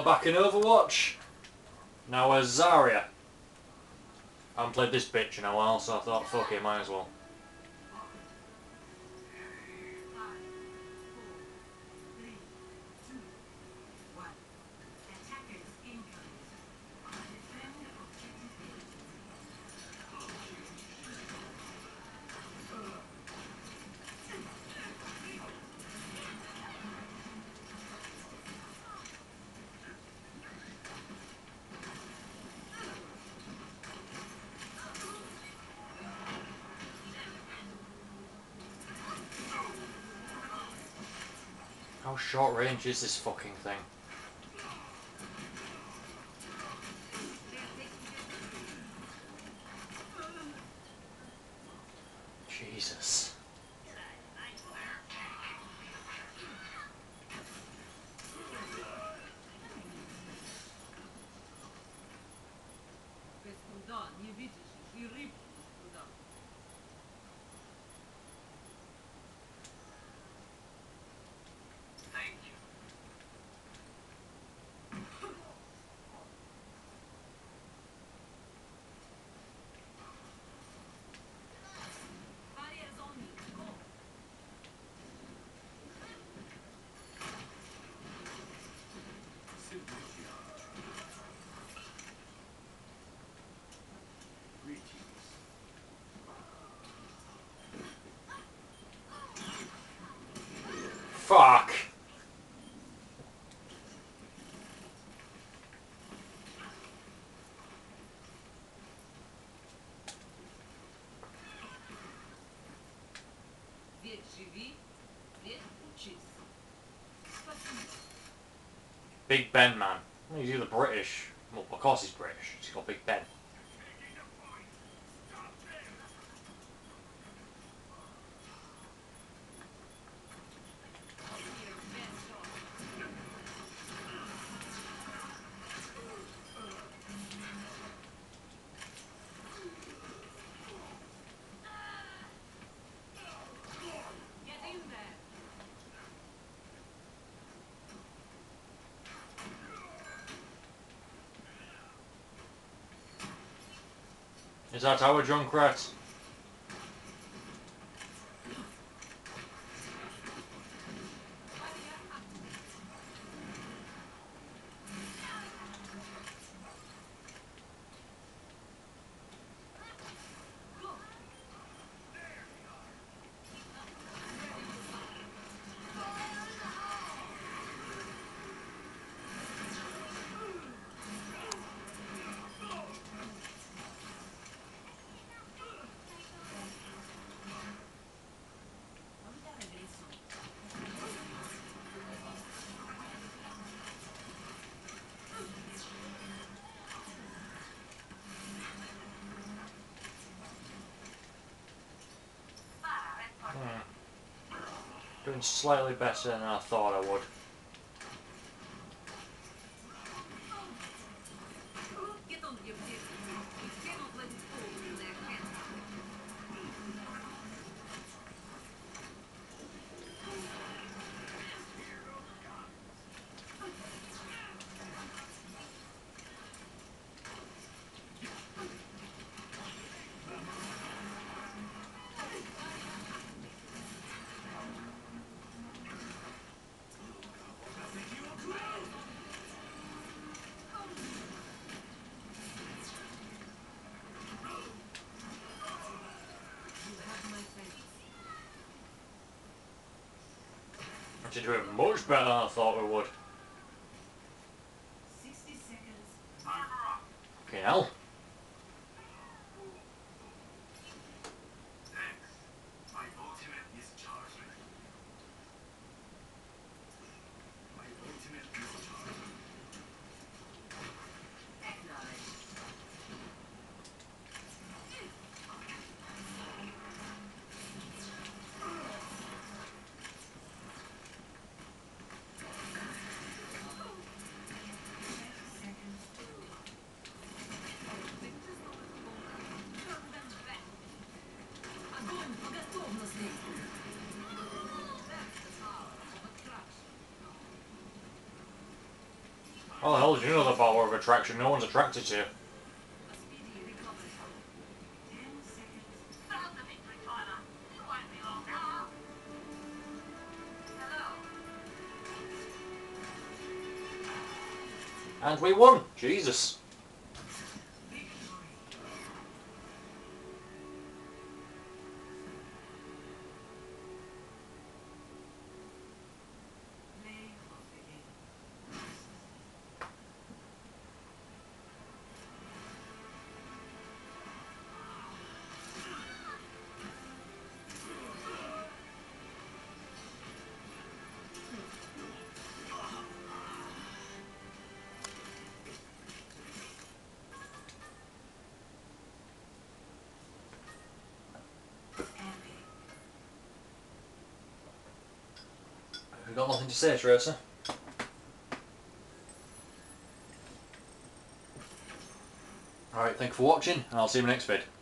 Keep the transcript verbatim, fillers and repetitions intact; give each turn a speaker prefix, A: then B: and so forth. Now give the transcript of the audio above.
A: back in Overwatch. Now where's Zarya? I haven't played this bitch in a while, so I thought, fuck it, might as well. How short range is this fucking thing? Jesus. Fuck! Big Ben, man. He's either British. Well, of course he's British. He's got Big Ben. Is that our drunk rat? Doing slightly better than I thought I would. Actually doing much better than I thought we would. Okay, hell. How the hell did you know the power of attraction? No one's attracted to you. And we won! Jesus. We've got nothing to say, Tracer. Alright, thank you for watching, and I'll see you in the next vid.